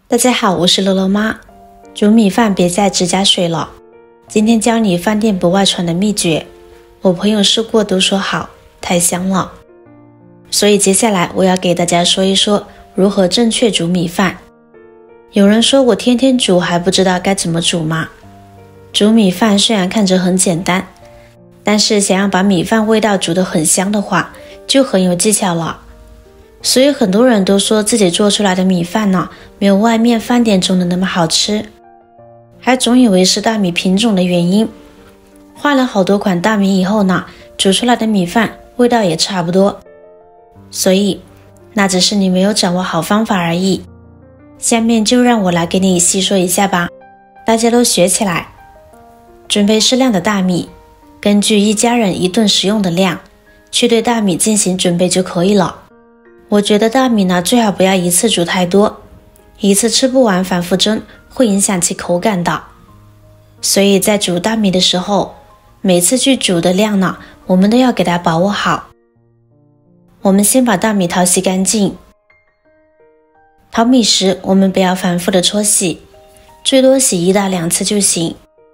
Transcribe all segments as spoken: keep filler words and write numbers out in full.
大家好，我是乐乐妈。煮米饭别再只加水了，今天教你饭店不外传的秘诀，我朋友试过都说好，太香了。所以接下来我要给大家说一说如何正确煮米饭。有人说我天天煮还不知道该怎么煮吗？煮米饭虽然看着很简单，但是想要把米饭味道煮得很香的话，就很有技巧了。所以很多人都说自己做出来的米饭呢，没有外面饭店中的那么好吃，还总以为是大米品种的原因。换了好多款大米以后呢，煮出来的米饭味道也差不多。所以那只是你没有掌握好方法而已。下面就让我来给你细说一下吧，大家都学起来。准备适量的大米，根据一家人一顿食用的量去对大米进行准备就可以了。我觉得大米呢，最好不要一次煮太多，一次吃不完反复蒸会影响其口感的。所以在煮大米的时候，每次去煮的量呢，我们都要给它把握好。我们先把大米淘洗干净。淘米时我们不要反复的搓洗，最多洗一到两次就行。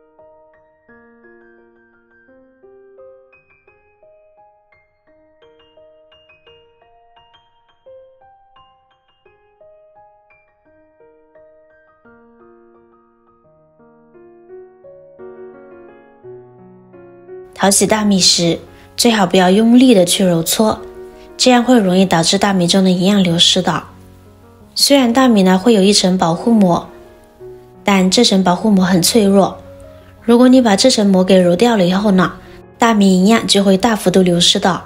淘洗大米时，最好不要用力的去揉搓，这样会容易导致大米中的营养流失的。虽然大米呢会有一层保护膜，但这层保护膜很脆弱，如果你把这层膜给揉掉了以后呢，大米营养就会大幅度流失的。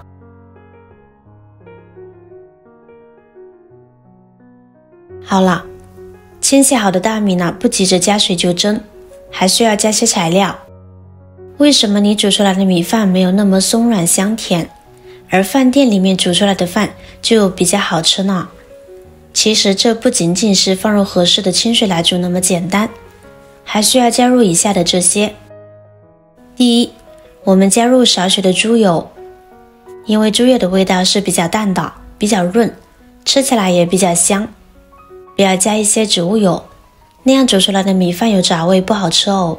好了，清洗好的大米呢，不急着加水就蒸，还需要加些材料。为什么你煮出来的米饭没有那么松软香甜，而饭店里面煮出来的饭就比较好吃呢？其实这不仅仅是放入合适的清水来煮那么简单，还需要加入以下的这些。第一，我们加入少许的猪油，因为猪油的味道是比较淡的，比较润，吃起来也比较香。不要加一些植物油，那样煮出来的米饭有杂味，不好吃哦。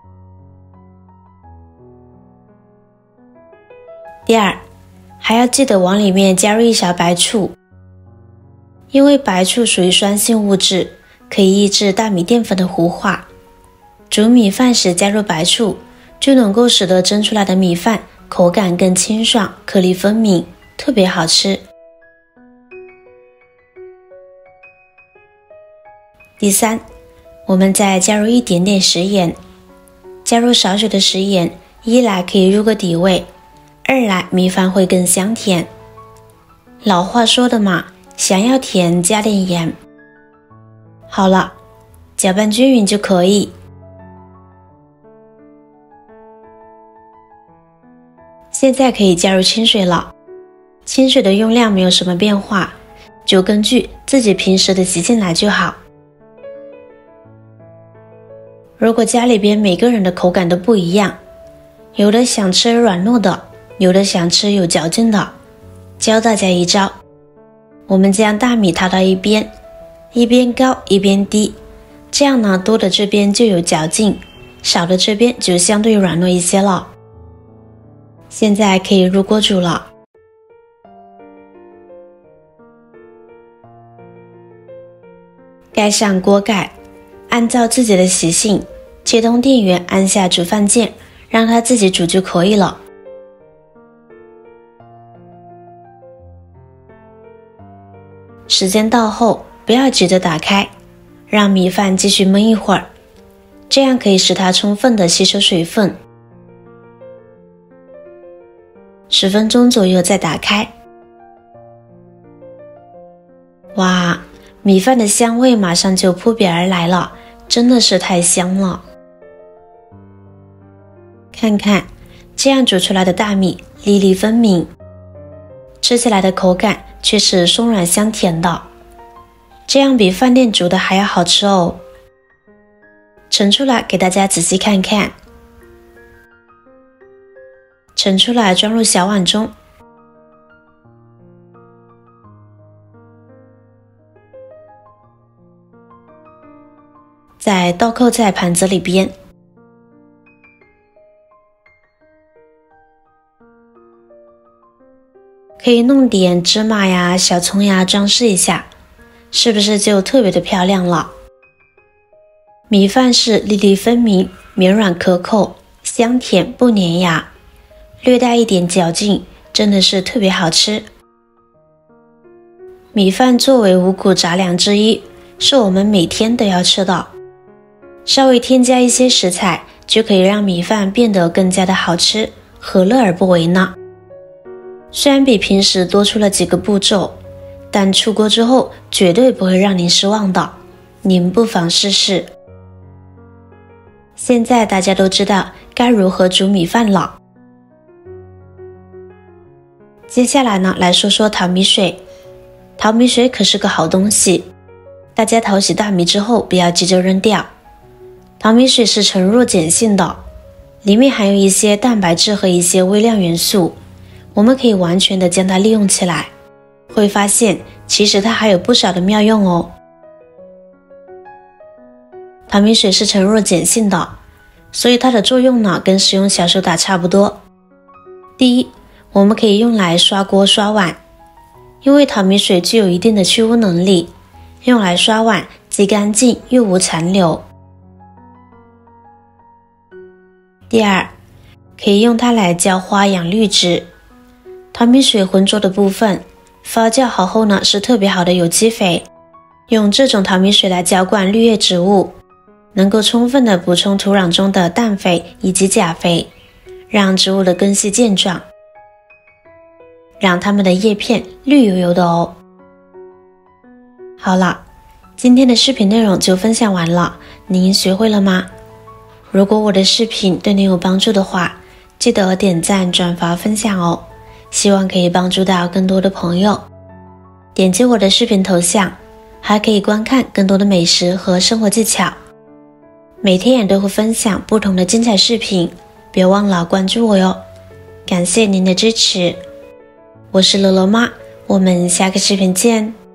第二，还要记得往里面加入一勺白醋，因为白醋属于酸性物质，可以抑制大米淀粉的糊化。煮米饭时加入白醋，就能够使得蒸出来的米饭口感更清爽，颗粒分明，特别好吃。第三，我们再加入一点点食盐，加入少许的食盐，一来可以入个底味，二来米饭会更香甜。老话说的嘛，想要甜加点盐。好了，搅拌均匀就可以。现在可以加入清水了，清水的用量没有什么变化，就根据自己平时的习性来就好。如果家里边每个人的口感都不一样，有的想吃软糯的，有的想吃有嚼劲的，教大家一招，我们将大米淘到一边，一边高一边低，这样呢，多的这边就有嚼劲，少的这边就相对软糯一些了。现在可以入锅煮了。盖上锅盖，按照自己的习性，接通电源，按下煮饭键，让它自己煮就可以了。时间到后，不要急着打开，让米饭继续焖一会儿，这样可以使它充分的吸收水分。十分钟左右再打开。哇，米饭的香味马上就扑鼻而来了，真的是太香了。看看，这样煮出来的大米粒粒分明，吃起来的口感却是松软香甜的，这样比饭店煮的还要好吃哦。盛出来给大家仔细看看。盛出来装入小碗中。 再倒扣在盘子里边。可以弄点芝麻呀、小葱呀装饰一下，是不是就特别的漂亮了？米饭是粒粒分明，绵软可口，香甜不粘牙，略带一点嚼劲，真的是特别好吃。米饭作为五谷杂粮之一，是我们每天都要吃的，稍微添加一些食材，就可以让米饭变得更加的好吃，何乐而不为呢？虽然比平时多出了几个步骤，但出锅之后绝对不会让您失望的，您不妨试试。现在大家都知道该如何煮米饭了。接下来呢，来说说淘米水。淘米水可是个好东西，大家淘洗大米之后不要急着扔掉。淘米水是呈弱碱性的，里面含有一些蛋白质和一些微量元素，我们可以完全的将它利用起来，会发现其实它还有不少的妙用哦。淘米水是呈弱碱性的，所以它的作用呢跟使用小苏打差不多。第一，我们可以用来刷锅刷碗，因为淘米水具有一定的去污能力，用来刷碗既干净又无残留。第二，可以用它来浇花养绿植。淘米水浑浊的部分发酵好后呢，是特别好的有机肥，用这种淘米水来浇灌绿叶植物，能够充分的补充土壤中的氮肥以及钾肥，让植物的根系健壮，让它们的叶片绿油油的哦。好了，今天的视频内容就分享完了，您学会了吗？如果我的视频对您有帮助的话，记得点赞、转发、分享哦，希望可以帮助到更多的朋友。点击我的视频头像，还可以观看更多的美食和生活技巧。每天也都会分享不同的精彩视频，别忘了关注我哟。感谢您的支持，我是罗罗妈，我们下个视频见。